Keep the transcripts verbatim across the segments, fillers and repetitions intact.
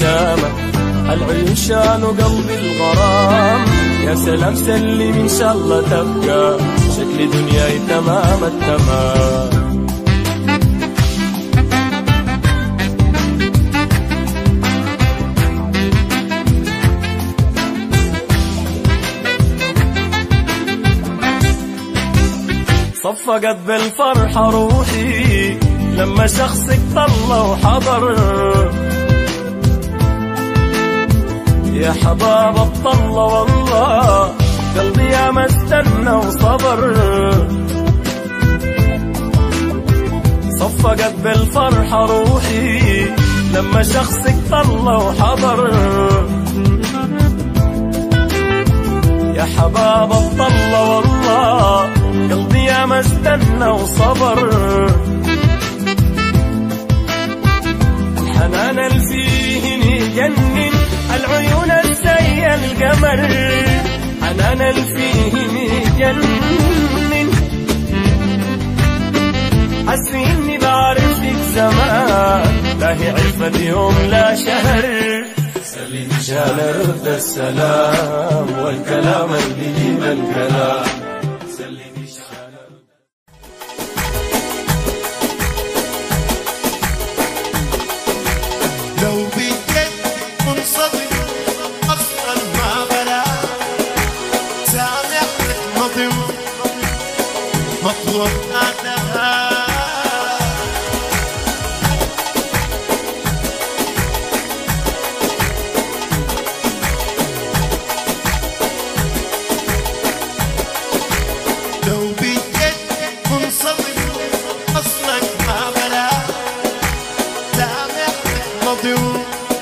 ابتسامة، العيون شالوا قلبي الغرام. يا سلام سلم إن شاء الله تبقى شكل دنياي تمام التمام. صفقت بالفرحة روحي لما شخصك طلع وحضر. يا حباب الطلة والله قلبي يا ما استنى وصبر. صفقت بالفرحة روحي لما شخصك طلع وحضر. يا حباب الطلة والله قلبي يا ما استنى وصبر. الحنان اللي فيه يجنن، العيون الزي القمر. حنان اللي فيه يجنن، حسي اني بعرفك زمان، لا هي عرفت يوم لا شهر. سلم شان رد السلام والكلام اللي يجيب الكلام. لو بجد منصدم أصلا ما بلا سامع نظم مطلوب أدها. لو بجد منصدم أصلا ما بلا سامع نظم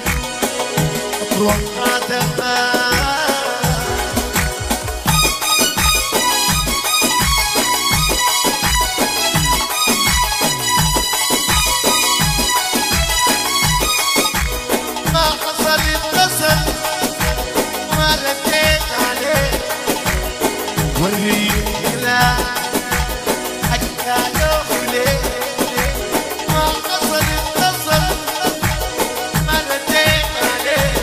ما حصل اتصل ما رديت عليه وريني لا حكى له ليه. ما حصل اتصل ما رديت عليه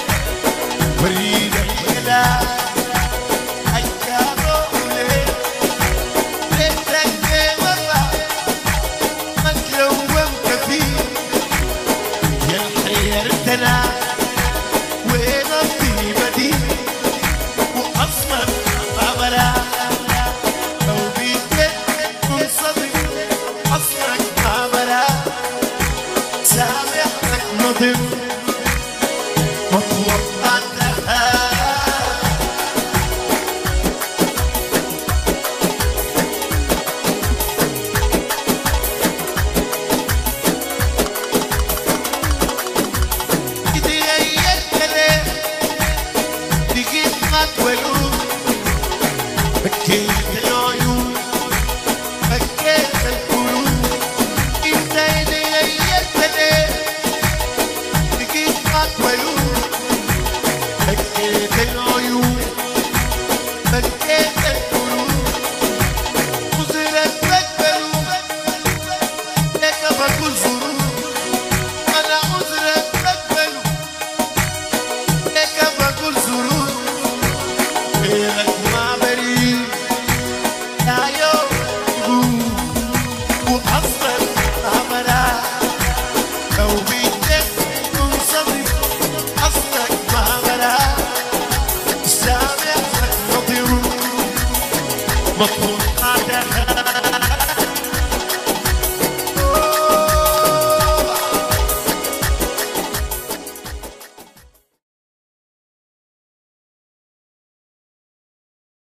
وريني لا حكى له ليه. ليتك والله ما تلومت فيه يا حيرتنا وين الطيبة دي وأصلا ما بلا. لو بجد منصدم أصلا ما بلا سامحك نظم مطلوب أنها. بكيت العيون بكيت القلوب انت هديت ليه بكيت مطولون. بكيت العيون بكيت القلوب وزرت بقبلوا لك بقول ظروف. انا عذرك بقبلوا لك بقول ظروف. غيرك ما بريء لا يوم وأصلا عملا. لو بيدك منصدم أصلك ما بلا سامعك نظر مطلوب أدها.